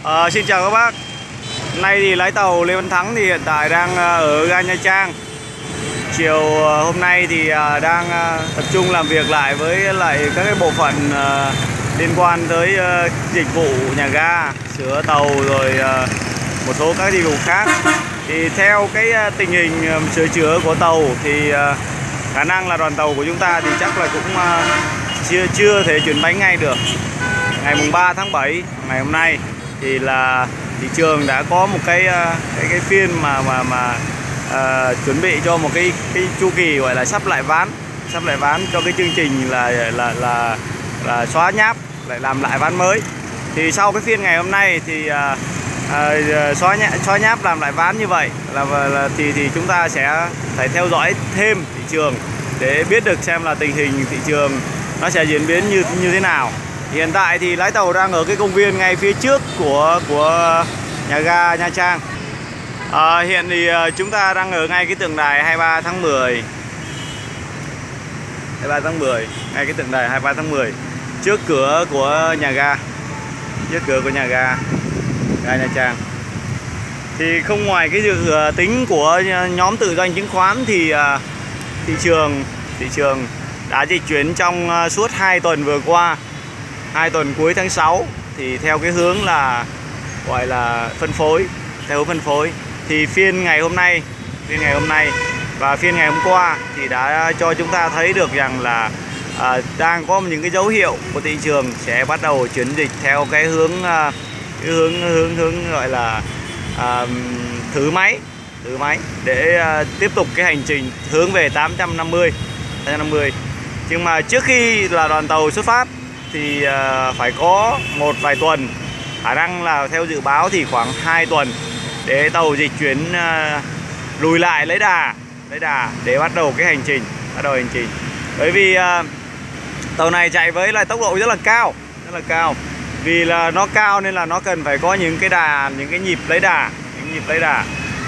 Xin chào các bác. Hôm nay thì lái tàu Lê Văn Thắng thì hiện tại đang ở ga Nha Trang. Chiều hôm nay thì đang tập trung làm việc lại với lại các cái bộ phận liên quan tới dịch vụ nhà ga, sửa tàu rồi một số các dịch vụ khác. Thì theo cái tình hình sửa chữa của tàu thì khả năng là đoàn tàu của chúng ta thì chắc là cũng chưa thể chuyển bánh ngay được. Ngày mùng 3 tháng 7 ngày hôm nay thì là thị trường đã có một cái phiên mà chuẩn bị cho một cái chu kỳ gọi là sắp lại ván cho cái chương trình là xóa nháp lại làm lại ván mới. Thì sau cái phiên ngày hôm nay thì xóa nháp làm lại ván như vậy thì chúng ta sẽ phải theo dõi thêm thị trường để biết được xem là tình hình thị trường nó sẽ diễn biến như thế nào. Hiện tại thì lái tàu đang ở cái công viên ngay phía trước của nhà ga Nha Trang. Hiện thì chúng ta đang ở ngay cái tượng đài 23 tháng 10. 23 tháng 10, ngay cái tượng đài 23 tháng 10, trước cửa của nhà ga. Trước cửa của nhà ga Nha Trang. Thì không ngoài cái dự tính của nhóm tự doanh chứng khoán thì thị trường đã dịch chuyển trong suốt 2 tuần vừa qua, 2 tuần cuối tháng 6 thì theo cái hướng là gọi là phân phối, theo hướng phân phối. Thì phiên ngày hôm nay và phiên ngày hôm qua thì đã cho chúng ta thấy được rằng là đang có những cái dấu hiệu của thị trường sẽ bắt đầu chuyển dịch theo cái hướng gọi là thử máy để tiếp tục cái hành trình hướng về 850. Nhưng mà trước khi là đoàn tàu xuất phát thì phải có một vài tuần, khả năng là theo dự báo thì khoảng 2 tuần để tàu dịch chuyển lùi lại lấy đà để bắt đầu cái hành trình. Bởi vì tàu này chạy với lại tốc độ rất là cao. Vì là nó cao nên là nó cần phải có những cái nhịp lấy đà.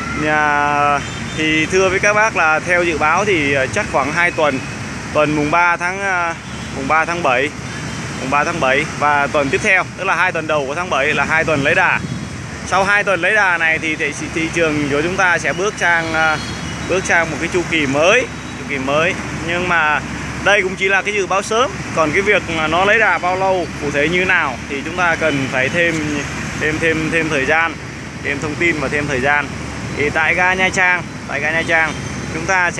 Thì thưa với các bác là theo dự báo thì chắc khoảng 2 tuần mùng 3 tháng 7 và tuần tiếp theo, tức là 2 tuần đầu của tháng 7 là 2 tuần lấy đà. Sau 2 tuần lấy đà này thì thị trường của chúng ta sẽ bước sang một cái chu kỳ mới. Nhưng mà đây cũng chỉ là cái dự báo sớm, còn cái việc mà nó lấy đà bao lâu, cụ thể như nào thì chúng ta cần phải thêm thời gian, thêm thông tin và thêm thời gian. Thì tại ga Nha Trang chúng ta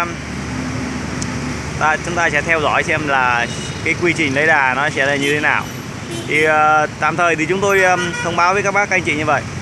sẽ theo dõi xem là cái quy trình lấy đà nó sẽ là như thế nào. Thì tạm thời thì chúng tôi thông báo với các bác anh chị như vậy.